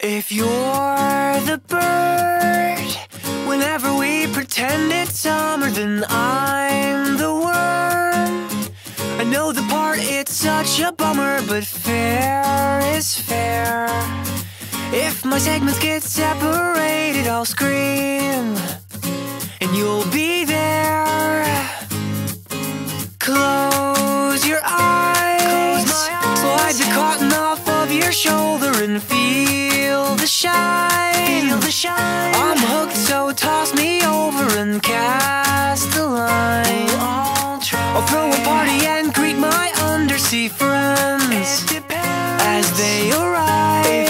If you're the bird, whenever we pretend it's summer, then I'm the worm. I know the part, it's such a bummer, but fair is fair. If my segments get separated, I'll scream, and you'll be there. Close your eyes, slide the cotton off of your shoulder and feel the shine. I'm hooked, so toss me over and cast the line. I'll throw a party and greet my undersea friends as they arrive.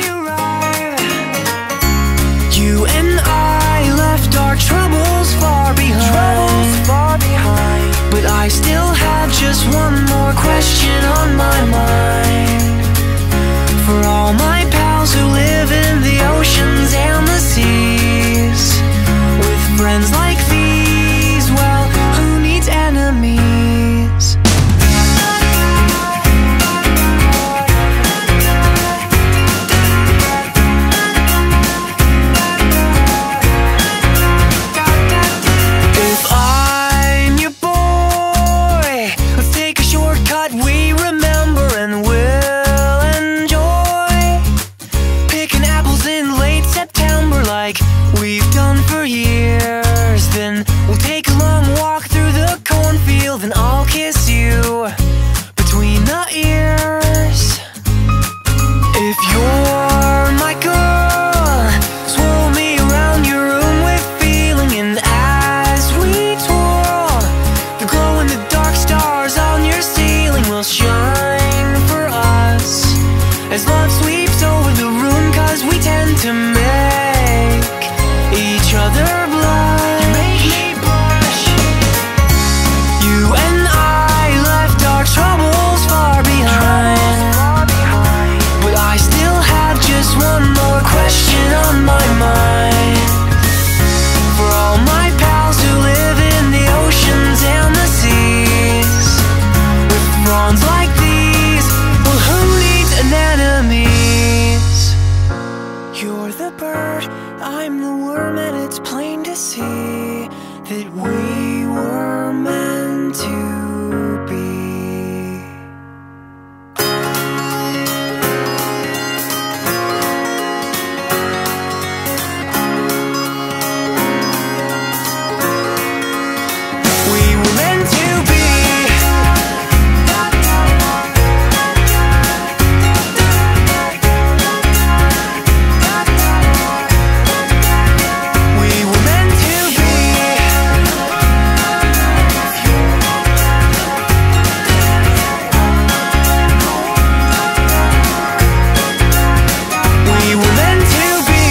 You and I left our troubles far behind, but I still have just one more question on my mind. For all my pals who live in the oceans and the seas, with friends like these, well, who needs enemies? If I'm your boy, let's take a shortcut we remember and will enjoy. Picking apples in late September like we've done for years. Then we'll take a long walk through the cornfield and I'll kiss you between the ears. If you're my girl, swirl me around your room with feeling, and as we twirl, the glow-in-the-dark stars on your ceiling will shine for us as love sweeps over the room, 'cause we tend to make each other blush. You make me blush. You and I left our troubles far behind, but I still have just one more question on my mind. For all my pals who live in the oceans and the seas, with fronds like these, well, who needs anemones? You're the bird, I'm the worm, and it's plain to see that we were meant to be. We were meant to be. We were meant to be. We were meant to be.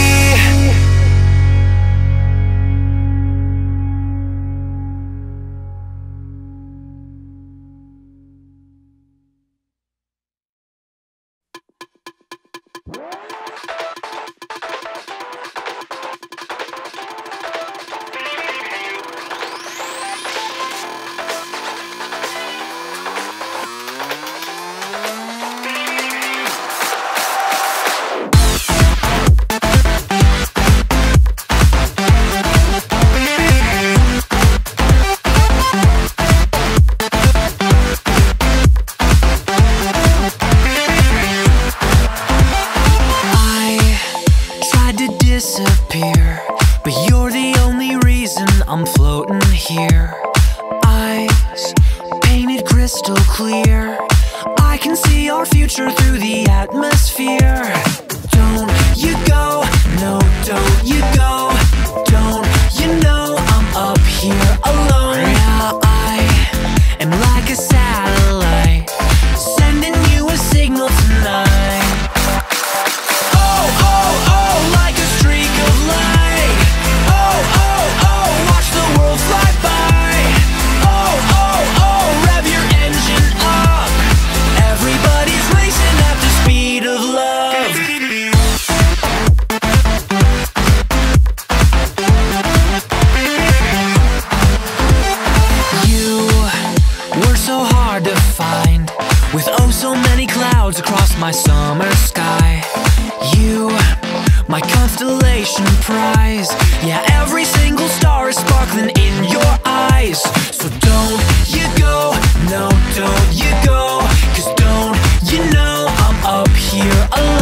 Disappear, but you're the only reason I'm floating here. Eyes painted crystal clear, I can see our future through the atmosphere. Don't you go, no, don't you go. Don't you know I'm up here alone? Yeah, I am like a satellite, sending you a signal tonight. Oh, oh, oh, like a streak of light. Oh, oh, oh, watch the world fly by. Oh, oh, oh, rev your engine up. Everybody's racing at the speed of love. my constellation prize. Yeah, every single star is sparkling in your eyes. So don't you go, no, don't you go, 'cause don't you know I'm up here alone.